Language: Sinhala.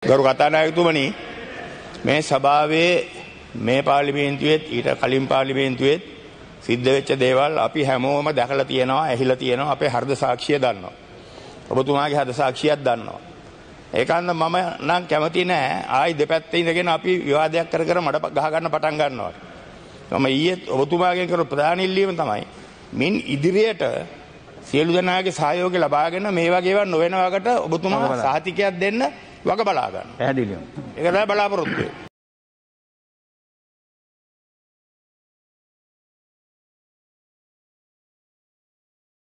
ගරු කතානායකතුමනි මේ සභාවේ මේ පාර්ලිමේන්තුවේත් ඊට කලින් පාර්ලිමේන්තුවේත් සිද්ධ වෙච්ච දේවල් අපි හැමෝම දැකලා තියෙනවා ඇහිලා තියෙනවා අපේ හෘද සාක්ෂිය දන්නවා ඔබතුමාගේ හෘද සාක්ෂියක් දන්නවා ඒකන්ද මම නම් කැමති නෑ ආයි දෙපැත්තේ ඉඳගෙන අපි විවාදයක් කර කර මඩ ගහ ගන්න පටන් ගන්නවා මම ඊයේ ඔබතුමාගෙන් කරපු ප්‍රධාන ඉල්ලීම තමයි මින් ඉදිරියට සියලු දෙනාගේ සහයෝගය ලබාගෙන මේ වගේ ඒවා නොවන වකට ඔබතුමා සහතිකයක් දෙන්න වග බලා ගන්න. පැහැදිලිව. ඒක තමයි බලාපොරොත්තු වෙන්නේ.